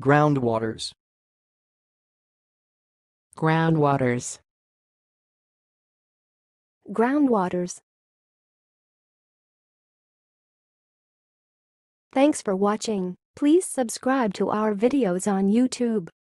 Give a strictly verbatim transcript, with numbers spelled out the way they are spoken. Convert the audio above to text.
Groundwaters. Groundwaters. Groundwaters. Thanks for watching. Please subscribe to our videos on YouTube.